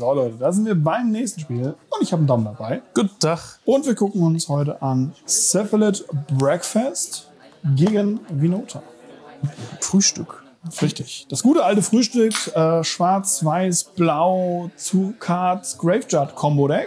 So Leute, da sind wir beim nächsten Spiel und ich habe einen Dom dabei. Guten Tag. Und wir gucken uns heute an Cephalid Breakfast gegen Vinota. Frühstück. Richtig. Das gute alte Frühstück, schwarz, weiß, blau, zu Cards, Graveyard Combo Deck.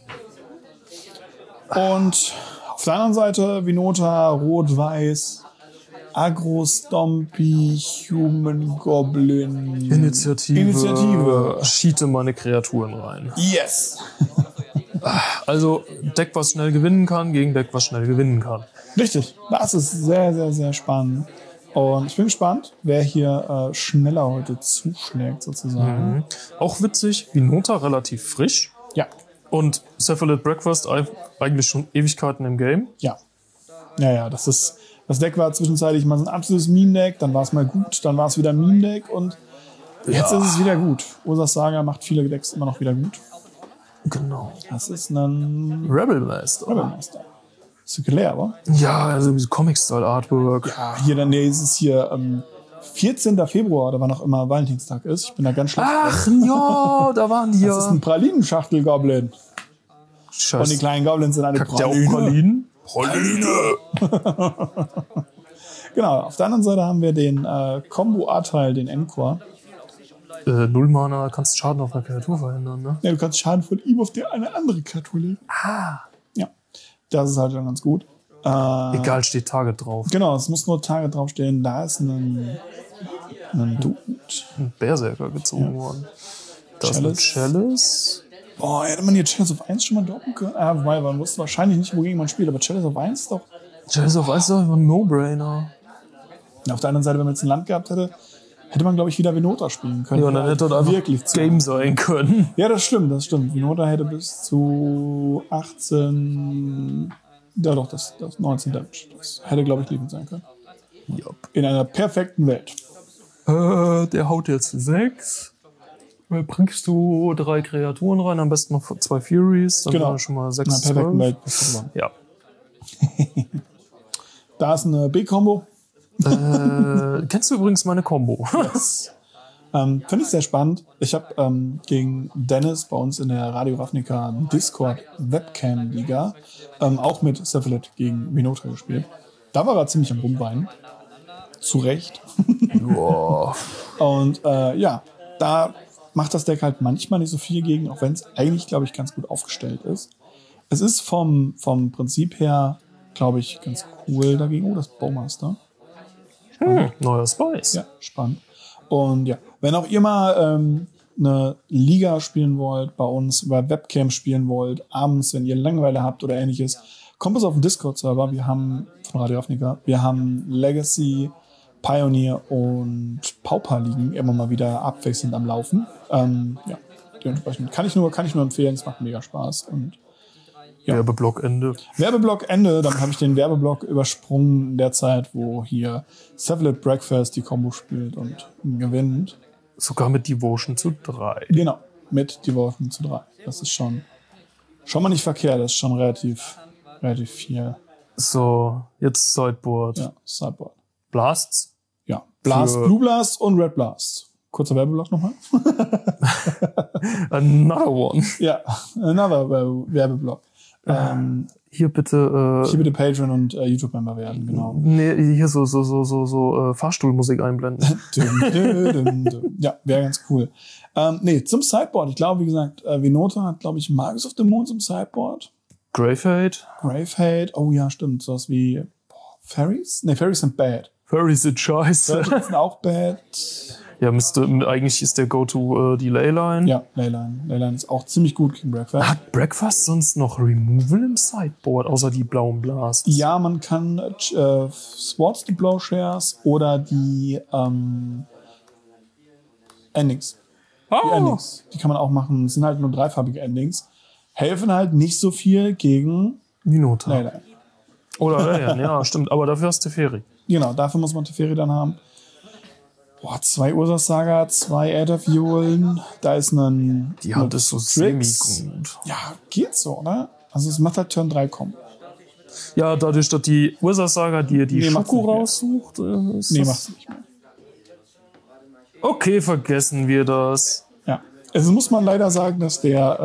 Und auf der anderen Seite Vinota, rot, weiß, Agro, Stompy, Human Goblin. Initiative. Schiete meine Kreaturen rein. Yes. Also Deck, was schnell gewinnen kann, gegen Deck, was schnell gewinnen kann. Richtig. Das ist sehr, sehr, sehr spannend. Und ich bin gespannt, wer hier schneller heute zuschlägt, sozusagen. Auch witzig, Vinota relativ frisch. Ja. Und Cephalid Breakfast eigentlich schon Ewigkeiten im Game. Ja. Ja, das Deck war zwischenzeitlich mal so ein absolutes Meme-Deck, dann war es mal gut, dann war es wieder ein Meme-Deck und jetzt ist es wieder gut. Ursas Saga macht viele Decks immer noch wieder gut. Genau. Das ist ein Rebel Master. Ist leer, aber? Ja, also Comic-Style-Artwork. Ja, hier dann, nee, es ist hier 14. Februar, oder wann auch immer Valentinstag ist. Ich bin da ganz schlecht. Ach ja, da waren die ja. Das ist ein Pralinenschachtel-Goblin. Scheiße. Und die kleinen Goblins sind eine Kackt der auch Pralinen? Praline! Genau, auf der anderen Seite haben wir den Combo-A-Teil, den Encore. 0 Mana, kannst Schaden auf einer Kreatur verhindern, ne? Ja, du kannst Schaden von ihm auf eine andere Kreatur legen. Ja, das ist halt dann ganz gut. Egal, steht Target drauf. Genau, es muss nur Target draufstehen. Da ist ein Dude. Ein Berserker gezogen worden. Das ist ein Chalice. Boah, hätte man hier Chalice of 1 schon mal droppen können? Wobei, man wusste wahrscheinlich nicht, wogegen man spielt, aber Chalice of 1 doch. Chalice of 1 ist doch einfach ein No-Brainer. Ja, auf der anderen Seite, wenn man jetzt ein Land gehabt hätte, hätte man, glaube ich, wieder Vinota spielen können. Ja, und dann hätte das wirklich einfach Game sein können. Ja, das stimmt. Vinota hätte bis zu 18... Ja doch, das 19 Damage. Das hätte, glaube ich, liebend sein können. Jupp. In einer perfekten Welt. Der haut jetzt 6. Da bringst du 3 Kreaturen rein, am besten noch 2 Furies. Dann Genau. haben wir schon mal 6. In einer perfekten Welt bist du dran. Ja. Da ist eine B-Kombo. Kennst du übrigens meine Combo? Yes. Finde ich sehr spannend. Ich habe gegen Dennis bei uns in der Radio Ravnica Discord Webcam Liga auch mit Cephalid gegen Vinota gespielt. Da war er ziemlich am Rumweinen. Zu Recht. Joa. Und ja, da macht das Deck halt manchmal nicht so viel gegen, auch wenn es eigentlich, glaube ich, ganz gut aufgestellt ist. Es ist vom Prinzip her, glaube ich, ganz cool dagegen. Oh, das Bowmaster. Neuer Spice. Ja, spannend. Und ja, wenn auch ihr mal eine Liga spielen wollt, bei uns über Webcam spielen wollt, abends, wenn ihr Langeweile habt oder ähnliches, kommt es auf den Discord-Server. Wir haben von Radio Ravnica, wir haben Legacy, Pioneer und Pauper-Ligen immer mal wieder abwechselnd am Laufen. Ja, dementsprechend kann ich nur empfehlen, es macht mega Spaß. Und ja. Werbeblock Ende. Werbeblock Ende, dann habe ich den Werbeblock übersprungen in der Zeit, wo hier Cephalid Breakfast die Combo spielt und gewinnt. Sogar mit Devotion zu 3. Genau, mit Devotion zu 3. Das ist schon mal nicht verkehrt, das ist schon relativ viel. So, jetzt Sideboard. Ja, Sideboard. Blasts? Ja, Blast, Blue Blast und Red Blast. Kurzer Werbeblock nochmal. Another one. Ja, another Werbeblock. Hier bitte Patreon und YouTube-Member werden, genau. Nee, hier so Fahrstuhlmusik einblenden. Ja, wäre ganz cool. Nee, zum Sideboard. Ich glaube, wie gesagt, Vinota hat, glaube ich, Magus of the Moon zum Sideboard. Gravehate. Oh ja, stimmt. Sowas wie Fairies? Nee, Fairies sind bad. Fairies sind scheiße. Fairies sind auch bad. Ja, eigentlich ist der Go-To die Leyline. Ja, Leyline. Leyline ist auch ziemlich gut gegen Breakfast. Hat Breakfast sonst noch Removal im Sideboard, außer die blauen Blasts? Ja, man kann Swords, die Blowshares oder die Endings. Die Endings. Die kann man auch machen. Es sind halt nur dreifarbige Endings. Helfen halt nicht so viel gegen Vinota. Leyline. Oder Leyline, ja, stimmt. Aber dafür hast du Teferi. Genau, dafür muss man Teferi dann haben. 2 Ursas Saga, 2 Ätherviolen, da ist ein... Die Hand ist so semi-gut. Ja, geht so, oder? Also es macht halt Turn 3 Combo. Ja, dadurch, dass die Ursas Saga dir die Schoko raussucht. Nee, macht's nicht mehr. Okay, vergessen wir das. Ja. Also muss man leider sagen, dass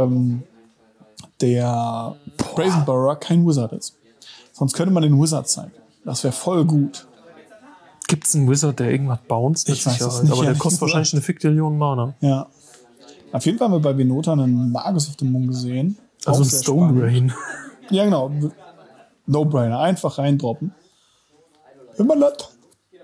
der Brazen Borrower kein Wizard ist. Sonst könnte man den Wizard zeigen. Das wäre voll gut. Gibt es einen Wizard, der irgendwas bounced? Ich weiß es nicht, aber der ehrlich kostet gesagt. wahrscheinlich eine Fiktillion Mana. Ja. Auf jeden Fall haben wir bei Venota einen Magus of the Moon gesehen. Also Auch ein sehr Stone spannend. Rain. Ja, genau. No-brainer. Einfach reindroppen. Immer nett.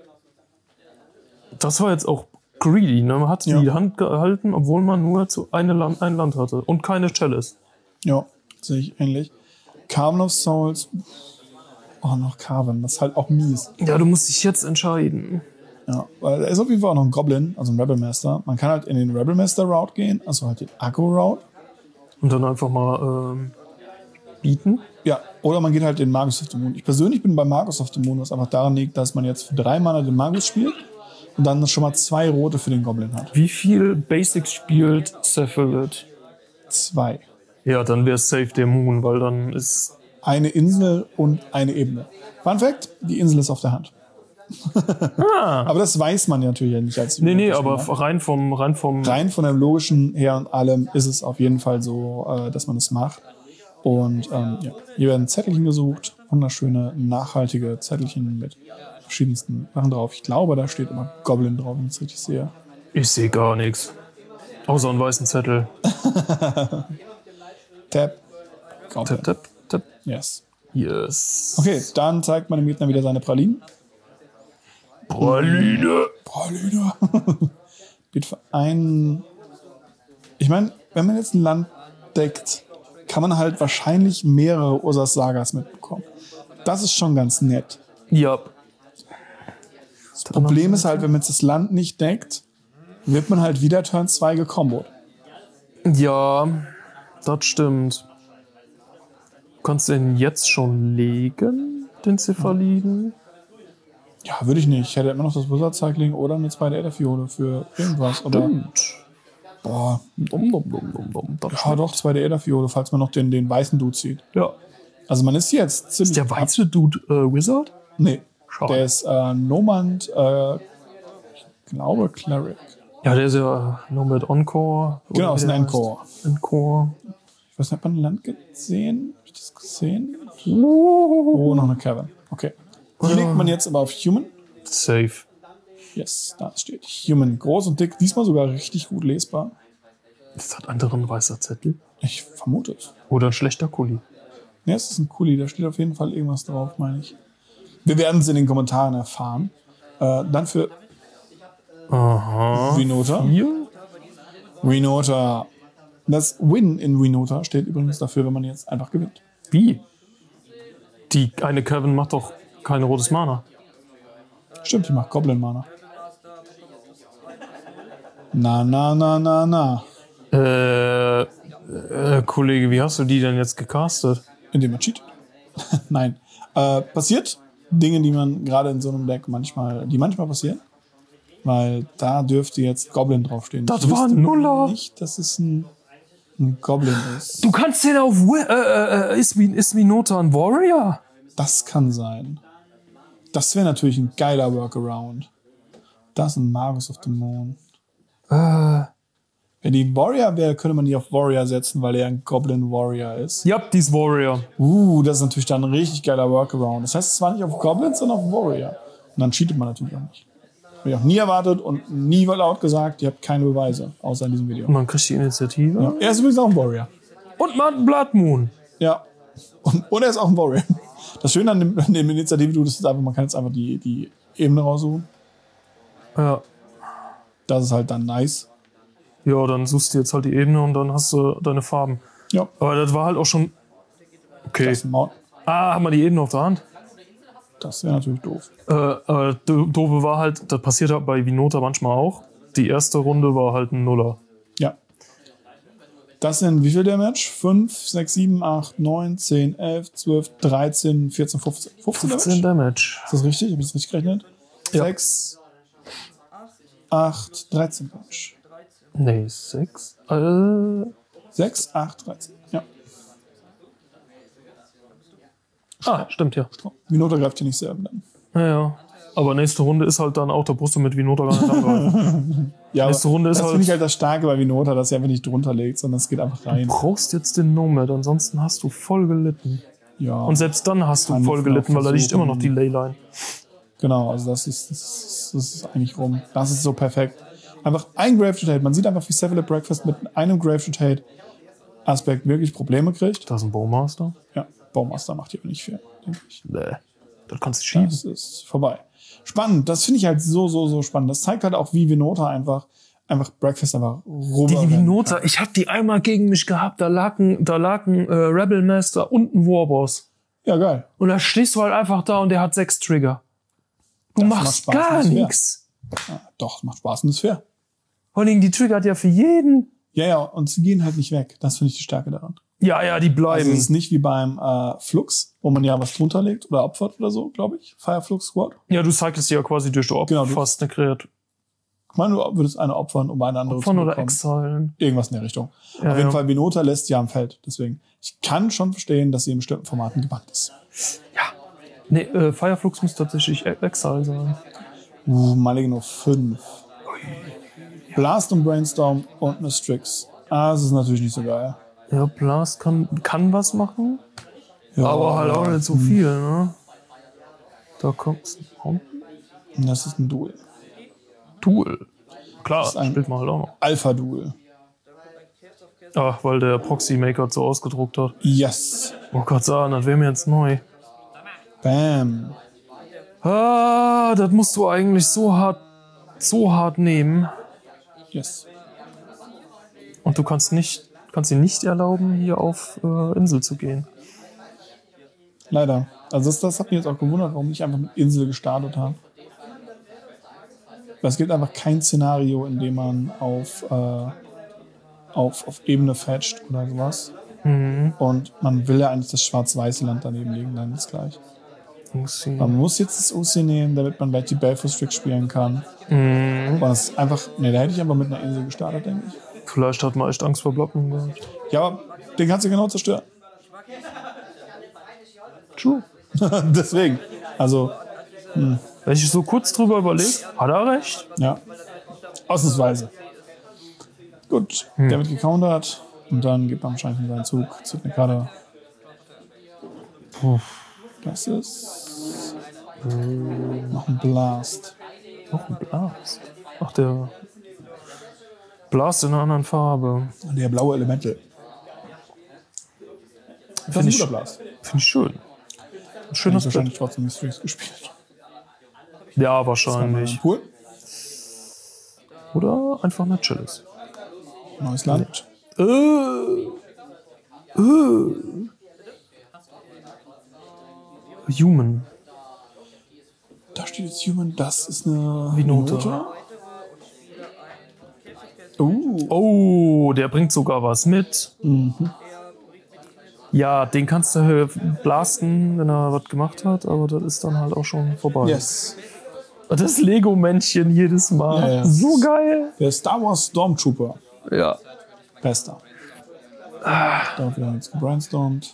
Das war jetzt auch greedy, ne? Man hat Ja. die Hand gehalten, obwohl man nur ein Land hatte. Und keine Chalice. Ja, sehe ich ähnlich. Carven of Souls. Oh, noch Carven. Das ist halt auch mies. Ja, du musst dich jetzt entscheiden. Ja, weil da ist auf jeden Fall auch noch ein Goblin, also ein Rebel Master. Man kann halt in den Rebel Master Route gehen, also halt den Aggro Route. Und dann einfach mal bieten. Ja, oder man geht halt den Magus of the Moon. Ich persönlich bin bei Magus of the Moon, was einfach daran liegt, dass man jetzt für 3 Mana den Magus spielt und dann schon mal 2 rote für den Goblin hat. Wie viel Basics spielt Cephalid? 2. Ja, dann wäre es safe der Moon, weil dann ist... Eine Insel und eine Ebene. Fun Fact, die Insel ist auf der Hand. Aber das weiß man ja natürlich ja nicht als Nee, Spieler. aber rein vom... Rein von dem Logischen her und allem ist es auf jeden Fall so, dass man es macht. Und ja, hier werden Zettelchen gesucht, wunderschöne, nachhaltige Zettelchen mit verschiedensten Sachen drauf. Ich glaube, da steht immer Goblin drauf, wenn ich es richtig sehe. Ich sehe gar nichts. Außer einen weißen Zettel. Tab. Goblin. Tap, tap, tap. Yes. Yes. Okay, dann zeigt man dem Gegner wieder seine Pralinen. Praline. Praline. Geht für einen. Ich meine, wenn man jetzt ein Land deckt, kann man halt wahrscheinlich mehrere Ursas Sagas mitbekommen. Das ist schon ganz nett. Ja. Das Problem ist halt, wenn man jetzt das Land nicht deckt, wird man halt wieder Turn 2 gekombot. Ja, das stimmt. Kannst du den jetzt schon legen, den Cephaliden? Ja, würde ich nicht. Ich hätte immer noch das Wizard Cycling oder eine zweite Ätherfiole für irgendwas. Aber, boah, Das ja doch, zweite Ätherfiole, falls man noch den weißen Dude zieht. Ja. Also man ist jetzt ziemlich... Ist der weiße Dude Wizard? Nee, Schade. der ist Nomad, ich glaube Cleric. Ja, der ist ja Nomad Encore. Genau, ist ein Encore. Encore. Ich weiß nicht, hat man ein Land gesehen? Hab ich das gesehen? Oh, noch eine Cavern. Okay. Hier legt man jetzt aber auf Human. Safe. Yes, da steht Human. Groß und dick. Diesmal sogar richtig gut lesbar. Ist das andere ein weißer Zettel? Ich vermute es. Oder ein schlechter Kuli? Ja, es ist ein Kuli. Da steht auf jeden Fall irgendwas drauf, meine ich. Wir werden es in den Kommentaren erfahren. Dann für Aha. Venota. Hier? Venota. Das Win in Venota steht übrigens dafür, wenn man jetzt einfach gewinnt. Wie? Die eine Kevin macht doch kein rotes Mana. Stimmt, die macht Goblin Mana. Na. Kollege, wie hast du die denn jetzt gecastet? Indem man cheatet. Nein. Passiert Dinge, die man gerade in so einem Deck manchmal passieren. Weil da dürfte jetzt Goblin draufstehen. Das Ich war ein wüsste Nuller. nicht, dass es ein Goblin ist. Du kannst den auf... ist Venota ein Warrior? Das kann sein. Das wäre natürlich ein geiler Workaround. Das ist ein Magus of the Moon. Wenn die Warrior wäre, könnte man die auf Warrior setzen, weil er ein Goblin Warrior ist. Ja, die ist Warrior. Das ist natürlich dann ein richtig geiler Workaround. Das heißt, es war nicht auf Goblins, sondern auf Warrior. Und dann cheatet man natürlich auch nicht. Habe ich auch nie erwartet und nie laut gesagt, ihr habt keine Beweise, außer in diesem Video. Und man kriegt die Initiative. Ja. Er ist übrigens auch ein Warrior. Und man hat einen Blood Moon. Ja. Und er ist auch ein Warrior. Das Schöne an dem Initiative, ist einfach, man kann jetzt einfach die Ebene raussuchen. Ja. Das ist halt dann nice. Ja, dann suchst du jetzt halt die Ebene und dann hast du deine Farben. Ja. Aber das war halt auch schon... Okay. Das ist ein Mount. Haben wir die Ebene auf der Hand? Das wäre natürlich doof. Doofe war halt, das passiert halt bei Venota manchmal auch. Die erste Runde war halt ein Nuller. Ja. Das sind wie viel Damage? 5, 6, 7, 8, 9, 10, 11, 12, 13, 14, 15. 15 Damage. Ist das richtig? Habe ich das richtig gerechnet? Ja. 6, 8, 13 Damage. Nee, 6. 6, 8, 13. Ja. Stimmt, ja. Venota greift hier nicht selber dann. Ja. Aber nächste Runde ist halt dann auch, da brauchst du mit Vinota gar nicht angreifen. Ja, Nächste Runde ist das halt- finde ich halt das Starke bei Vinota, dass er einfach nicht drunter legt, sondern es geht einfach Du rein. brauchst jetzt den Nomad, ansonsten hast du voll gelitten. Ja, Und selbst dann hast du Kann voll ich gelitten, noch weil da liegt immer noch die versuchen. Leyline. genau, also das ist eigentlich rum. Das ist so perfekt. Einfach ein Grave Rotate. Man sieht einfach, wie Seven at Breakfast mit einem Grave Rotate Aspekt wirklich Probleme kriegt. Da ist ein Bowmaster. Ja, Baumaster macht hier nicht viel, denke ich. Nee. Das kannst du schieben. Das ist vorbei. Spannend, das finde ich halt so spannend. Das zeigt halt auch, wie Vinota einfach Breakfast einfach rüber. Die Vinota, ich hab die einmal gegen mich gehabt, da lag ein Rebel Master und ein Warboss. Ja, geil. Und da stehst du halt einfach da und der hat 6 Trigger. Du Das macht machst Spaß, gar das ist fair. nichts. Ja, doch, macht Spaß und ist fair. Vor allem, die triggert ja für jeden. Ja, und sie gehen halt nicht weg. Das finde ich die Stärke daran. Ja, die bleiben. Also es ist nicht wie beim Flux, wo man ja was drunter legt oder opfert oder so, glaube ich. Fireflux Squad. Ja, du cyclest die ja quasi durch. Du Genau, du- fast eine Kreatur. Ich meine, du würdest eine opfern, um eine andere Von zu oder bekommen. exilen. Irgendwas in der Richtung. Ja, Auf jeden ja. Fall, Vinota lässt ja am Feld. Deswegen, ich kann schon verstehen, dass sie in bestimmten Formaten gebannt ist. Nee, Fireflux muss tatsächlich Exile sein. Maligno 5. Blast und Brainstorm und eine Strix. Das ist natürlich nicht so geil. Ja, Blast kann was machen, Ja, aber halt auch nicht so viel, ne? Da kommt's. Das ist ein Duel. Duel. Klar, ist ein- spielt man halt auch noch. Alpha-Duel. Ach, weil der Proxy-Maker so ausgedruckt hat. Yes. Oh Gott, sagen, das wäre mir jetzt neu. Bam. Das musst du eigentlich so hart nehmen. Yes. Und du kannst dir nicht erlauben, hier auf Insel zu gehen. Leider. Also das hat mich jetzt auch gewundert, warum ich einfach mit Insel gestartet habe. Weil es gibt einfach kein Szenario, in dem man auf Ebene fetcht oder sowas. Und man will ja eigentlich das schwarz-weiße Land daneben legen, dann ist gleich. Man muss jetzt das OC nehmen, damit man gleich die Baleful Strix spielen kann. Und das ist einfach, da hätte ich einfach mit einer Insel gestartet, denke ich. Vielleicht hat man echt Angst vor Blocken gehabt. Ja, aber den kannst du genau zerstören. True. Deswegen. Also, Wenn ich so kurz drüber überlege, hat er recht. ja. Ausnahmsweise. Gut, der wird gecountert und dann gibt man wahrscheinlich in seinen Zug, zieht eine Karte. Das ist noch ein Blast. Noch ein Blast. Ach, der Blast in einer anderen Farbe. Der blaue Elemental. Das ist ein guter Blast. Finde ich schön. Ein Ich schönes wahrscheinlich Bild. trotzdem die Streaks gespielt. Ja, wahrscheinlich. Cool. Oder einfach eine Chalice. Neues Land. Human. Da steht jetzt Human, das ist eine Vinota. Oh, Oh, der bringt sogar was mit. Ja, den kannst du blasten, wenn er was gemacht hat, aber das ist dann halt auch schon vorbei. yes. Das Lego-Männchen jedes Mal. Ja, ja. So geil. Der Star Wars Stormtrooper. Ja. Bester. Da wird er jetzt gebrainstormt.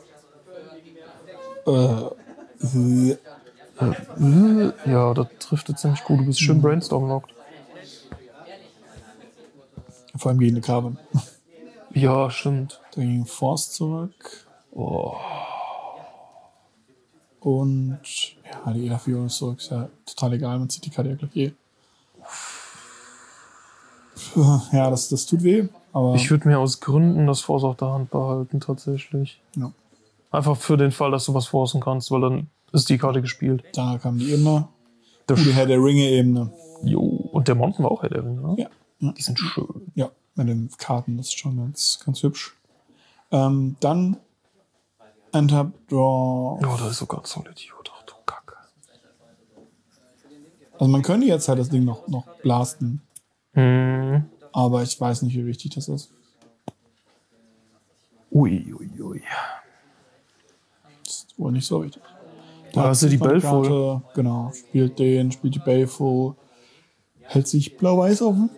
Ja, das trifft jetzt ziemlich gut. Du bist schön brainstorm-locked. Vor allem gegen eine Carbon. Ja, stimmt. Dann ging Force zurück. Und ja, die Elafion ist zurück. Ist ja total egal, man zieht die Karte ja gleich eh. Ja, das tut weh, aber Ich würde mir aus Gründen das Force auf der Hand behalten, tatsächlich. ja, Einfach für den Fall, dass du was forcen kannst, weil dann ist die Karte gespielt. da kam die Ebene. Der Die Herr der Ringe-Ebene. Jo. Und der Mountain war auch Herr der Ringe, ne? Ja. Ja. Die sind schön. Ja, mit den Karten, das ist schon ganz hübsch. Dann Untap Draw. Oh, da ist sogar Solitude. Ach du Kacke. Also man könnte jetzt halt das Ding noch blasten, aber ich weiß nicht, wie wichtig das ist. Ui. Das ist wohl nicht so wichtig. Da hast du die zieht man Baleful. Karte, genau, spielt die Baleful, hält sich blau-weiß offen.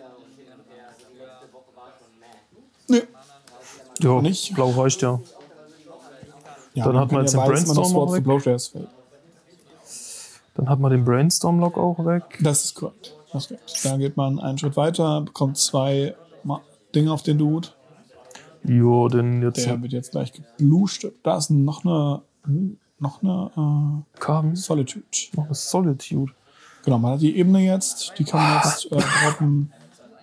Nö. Ja, Nicht? blau reicht ja. Ja, Dann hat man kann jetzt den weiß, wenn man noch Brainstorm Swords noch to weg. Plowshares fällt. Dann hat man den Brainstorm-Lock auch weg. Das ist korrekt. Das ist korrekt. Da geht man einen Schritt weiter, bekommt 2 Dinge auf den Dude. Jo, denn jetzt Der wird jetzt gleich gebluscht. Da ist noch eine Carbon. Solitude. Noch eine Solitude. Genau, man hat die Ebene jetzt. Die kann man jetzt droppen.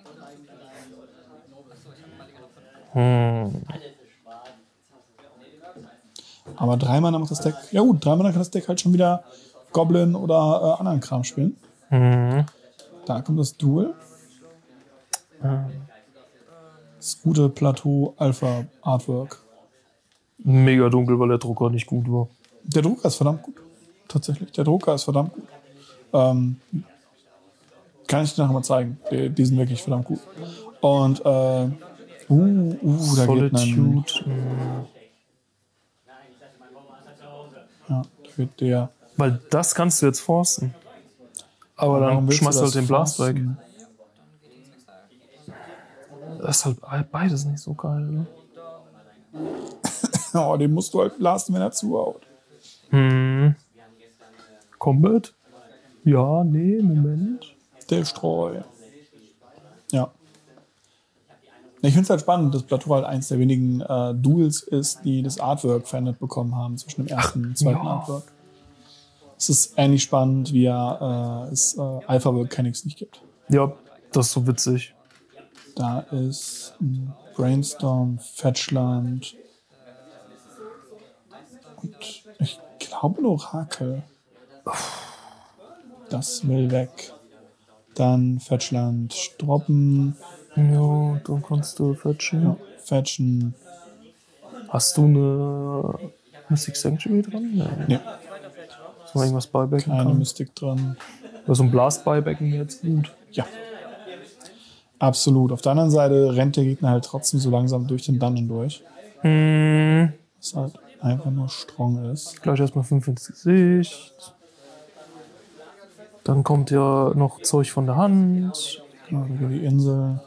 Aber 3 Mana macht das Deck. Ja gut, 3 Mana kann das Deck halt schon wieder Goblin oder anderen Kram spielen. Da kommt das Duel. Das gute Plateau Alpha Artwork. Mega dunkel, weil der Drucker nicht gut war. Der Drucker ist verdammt gut. Tatsächlich. Der Drucker ist verdammt gut. Kann ich dir nachher mal zeigen. Die sind wirklich verdammt gut. Und da geht ein, ja, da geht der. Weil das kannst du jetzt forcen. Aber dann schmeißt du halt den Blast weg. Das ist halt beides nicht so geil, ne? Oh, den musst du halt blasten, wenn er zuhaut. Combat? Ja, nee, Moment. Destroy. Ja. Ich finde es halt spannend, dass Plateau halt eins der wenigen Duels ist, die das Artwork verändert bekommen haben zwischen dem ersten und zweiten Artwork. Es ist ähnlich spannend, wie es Alpha Volcanics nicht gibt. Ja, das ist so witzig. Da ist Brainstorm, Fetchland und ich glaube nur Orakel. Das will weg. Dann Fetchland droppen. Ja, dann kannst du fetchen. Ja, fetchen. Hast du eine Mystic Sanctuary dran? Nee. Dass man irgendwas buybacken Keine kann? Mystik dran. Also ein Blast buybacken jetzt gut. Ja. Absolut. Auf der anderen Seite rennt der Gegner halt trotzdem so langsam durch den Dungeon durch. Was halt einfach nur strong ist. Gleich erstmal 5 ins Gesicht. Dann kommt ja noch Zeug von der Hand. Genau, über die Insel.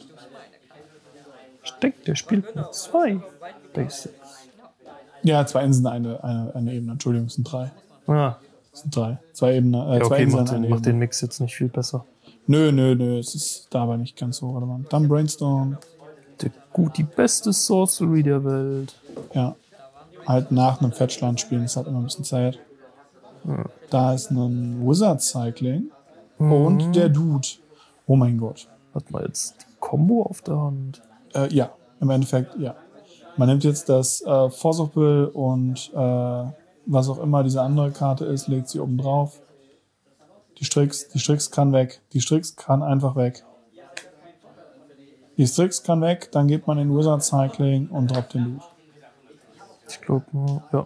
Ich denke, der spielt mit 2 Basics. Ja, 2 Inseln, eine Ebene. Entschuldigung, es sind 3. Ah, Es sind 3. 2 Ebenen. ja, 2 okay, Inseln, macht eine den Ebene. Mix jetzt nicht viel besser. Nö. Es ist dabei nicht ganz so relevant. Dann Brainstorm. Die beste Sorcery der Welt. Ja. Halt nach einem Fetchland spielen, ist halt immer ein bisschen Zeit. Da ist ein Wizard Cycling. Und der Dude. Oh mein Gott. Hat man jetzt die Combo auf der Hand? Ja, im Endeffekt, ja. Man nimmt jetzt das Forcible und was auch immer diese andere Karte ist, legt sie oben drauf. Die Strix kann weg. Die Strix kann einfach weg. Die Strix kann weg, dann geht man in Wizard Cycling und droppt den Loot. Ich glaube, ja.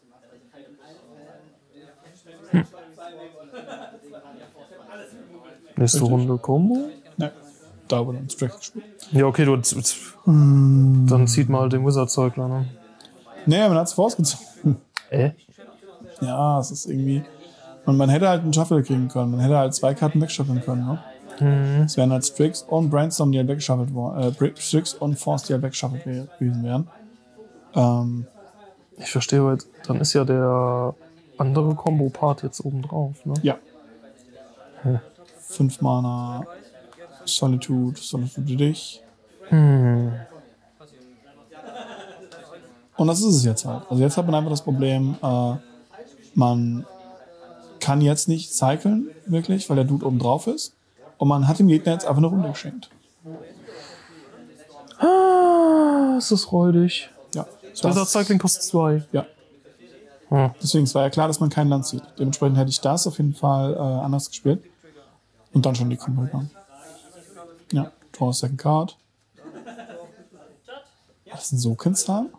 Nächste Richtig. Runde Combo? Ne, da wurde ein Strix gespielt. Ja, okay, dann zieht man halt den Wizard-Zeugler, ne? Ne, man hat es vorausgezogen. Ja, es ist irgendwie. Und man hätte halt einen Shuffle kriegen können. Man hätte halt 2 Karten wegschaffeln können, ne? Es wären halt Strix und Brainstorm, die halt weggeschaffelt worden. Strix und Force, die halt weggeschaffelt gewesen wären. Ich verstehe, weil dann ist ja der andere Combo-Part jetzt oben drauf, ne? Ja. 5 Mana Solitude für dich. Und das ist es jetzt halt. Also jetzt hat man einfach das Problem, man kann jetzt nicht cyclen, wirklich, weil der Dude oben drauf ist. Und man hat dem Gegner jetzt einfach eine Runde geschenkt. Ist das räudig. Ja. Wizard Cycling kostet 2. Ja. Deswegen, es war ja klar, dass man kein Land zieht. Dementsprechend hätte ich das auf jeden Fall anders gespielt. Und dann schon die Combo gegangen. Ja, draw a second card. Das ist ein Sokens haben?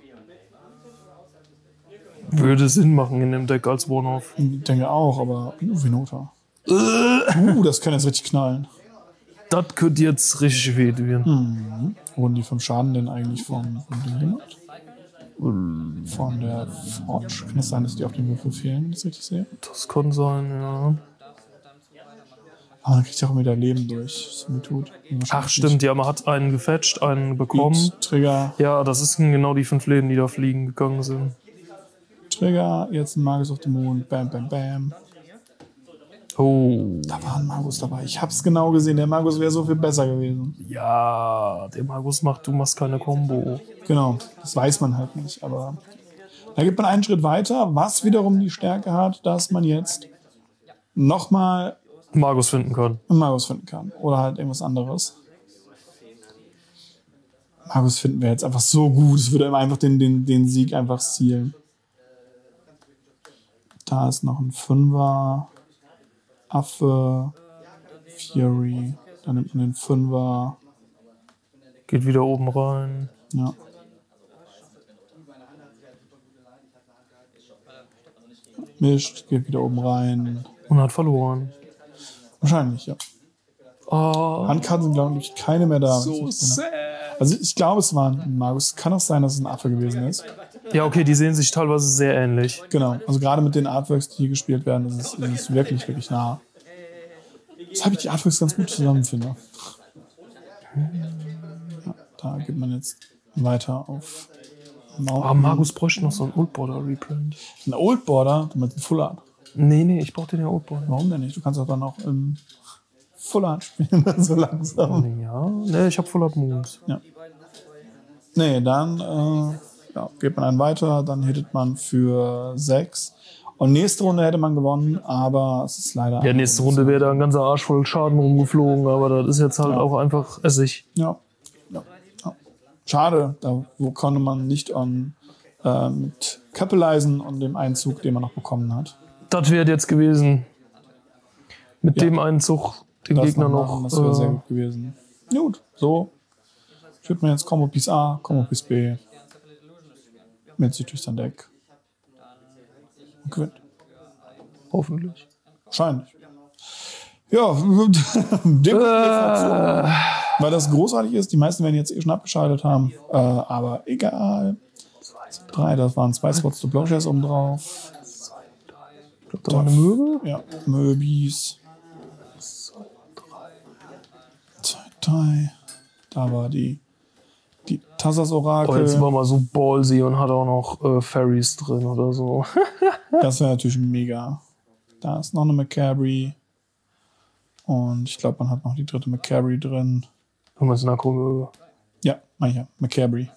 Würde Sinn machen in dem Deck als One-Off. Ich denke auch, aber Venota. Das kann jetzt richtig knallen. Das könnte jetzt richtig weh tun. Wurden die 5 Schaden denn eigentlich von dem jemand? Von der Forge? Kann es sein, dass die auf den Würfel fehlen, wenn ich das richtig sehe? Das kann sein, ja. Aber dann kriegt ja auch wieder Leben durch Solitude. Ach stimmt, ja, man hat einen gefetcht, einen bekommen. Beat, Trigger, Ja, das ist genau die 5 Leben, die da fliegen gegangen sind. Trigger, jetzt ein Magus of the Moon, bam, bam, bam. Oh. Da war ein Magus dabei. Ich hab's genau gesehen. Der Magus wäre so viel besser gewesen. Ja, der Magus du machst keine Combo. Genau, das weiß man halt nicht. Aber da geht man einen Schritt weiter, was wiederum die Stärke hat, dass man jetzt nochmal Magus finden kann. einen Magus finden kann. Oder halt irgendwas anderes. Magus finden wir jetzt einfach so gut. Es würde einfach den Sieg einfach zielen. Da ist noch ein Fünfer. Affe. Fury. Dann nimmt man den Fünfer. Geht wieder oben rein. Ja. Mischt, geht wieder oben rein. Und hat verloren. Wahrscheinlich, ja. Oh, Handkarten sind, glaube ich, keine mehr da. so sad. Also ich glaube, es war ein Magus. Kann auch sein, dass es ein Affe gewesen ist. Ja, okay, die sehen sich teilweise sehr ähnlich. Genau. Also gerade mit den Artworks, die hier gespielt werden, ist es wirklich, wirklich nah. Das habe ich die Artworks ganz gut zusammen, finde. Ja, da geht man jetzt weiter auf Aber Magus bräuchte noch so einen Old Border Reprint. ein Old Border mit einem Full Art. Nee, ich brauch den ja Old Border. Warum denn nicht? Du kannst auch dann auch im Full Art spielen, so langsam. Ja, nee, ich hab Full Art Moons. Ja. Nee, dann geht man einen weiter, dann hittet man für 6. Und nächste Runde hätte man gewonnen, aber es ist leider... Ja, nächste Runde wäre da ein ganzer Arsch voll Schaden rumgeflogen, aber das ist jetzt halt auch einfach Essig. Ja. Schade, da konnte man nicht mit Capitalizen und dem Einzug, den man noch bekommen hat. Das wäre jetzt gewesen. Mit dem Einzug den Das Gegner machen, noch. Das wäre sehr gut gewesen. Gut, so führt man jetzt Combo Piece A, Combo Piece B. Mit sich durch sein Deck. Und gewinnt. Hoffentlich. Wahrscheinlich. Ja, weil das großartig ist. Die meisten werden jetzt schon abgeschaltet haben. Aber egal. 3, das waren 2 Spots to Blowshares oben drauf. Ich glaube, da war eine Möwe. Ja, Möbis. 2, 3. Da war die Tassas Orakel. Oh, jetzt war mal so ballsy und hat auch noch Fairies drin oder so. Das wäre natürlich mega. Da ist noch eine Macabry. Und ich glaube, man hat noch die dritte Macabry drin. Irgendwas Nakro-Möwe. Ja, mancher. Macabry.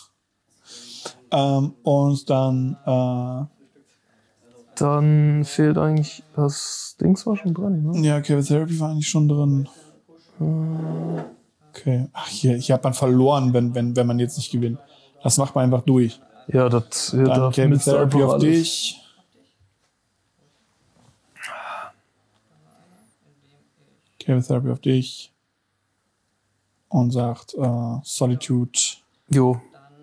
Und dann Dann fehlt eigentlich das Dings war schon drin, ne? ja, Cave Therapy war eigentlich schon drin. Okay. Ach, hier hat man verloren, wenn man jetzt nicht gewinnt. Das macht man einfach durch. Ja, das Dann Cave Therapy auf dich. Cave Therapy auf dich. Und sagt Solitude. Jo.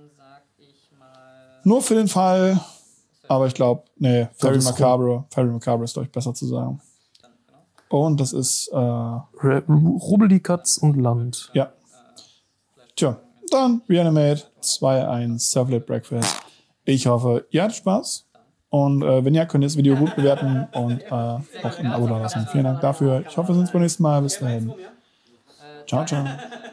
Nur für den Fall. Aber ich glaube, nee, Fairy ist Macabre. Fairy Macabre ist, glaube ich, besser zu sagen. Und das ist, Rubbeldi-Katz und Land. ja. Tja, dann Reanimate 2-1 Self-Late Breakfast. Ich hoffe, ihr hattet Spaß. Und wenn ja, könnt ihr das Video gut bewerten und auch ein Abo da lassen. Vielen Dank dafür. Ich hoffe, wir sehen uns beim nächsten Mal. Bis dahin. Ciao, ciao.